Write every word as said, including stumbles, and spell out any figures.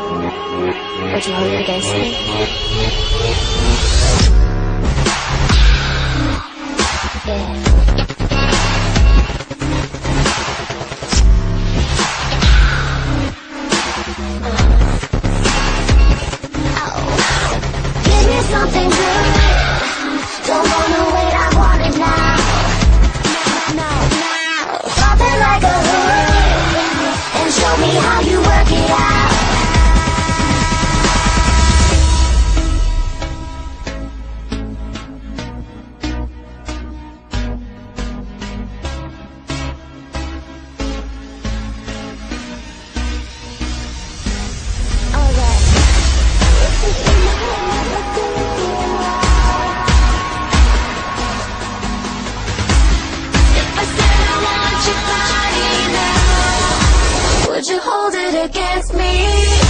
Would you hold it against me? Yeah. Something good. Don't wanna wait, I want it now. Now, now. Pop it like a hood and show me how you work it out. Would you hold it against me?